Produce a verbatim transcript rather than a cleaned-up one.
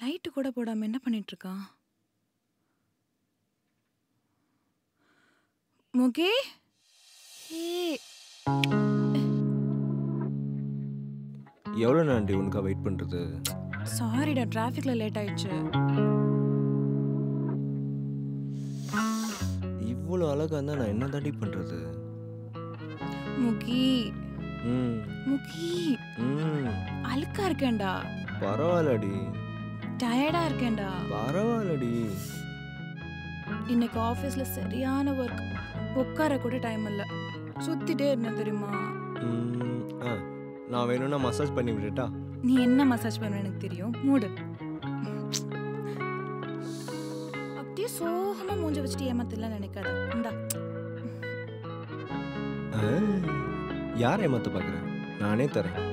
Light கூட போடாம என்ன பண்ணிட்டு இருக்கான்? முகி, எவ்வளோ நேரம் உனக்கா வெயிட் பண்றது? சாரிடா, டிராஃபிக்ல லேட் ஆயிடுச்சு. இவ்வளோ அழகா இருந்தா நான் என்ன தாண்டி பண்றது? முகி ம் முகி ம் அழுக்கா இருக்கேன்டா. பரவாயில்லடி. டயர்டா இருக்கேன்டா. பரவாயில்லடி. இன்னைக்கு ஆஃபீஸில் சரியான ஒர்க், உட்கார கூட டைம் இல்லை, சுற்றிட்டே இருந்தேன் தெரியுமா? ஆ, நான் வேணும்னா மசாஜ் பண்ணி விட்டுட்டா? நீ என்ன மசாஜ் பண்ண எனக்கு தெரியும், மூடு. அப்படியே சோகமாக மூஞ்ச வச்சுட்டு ஏமாத்தலாம் நினைக்காத. இந்தா. யார் ஏமாத்த பார்க்குறேன்? நானே தரேன்.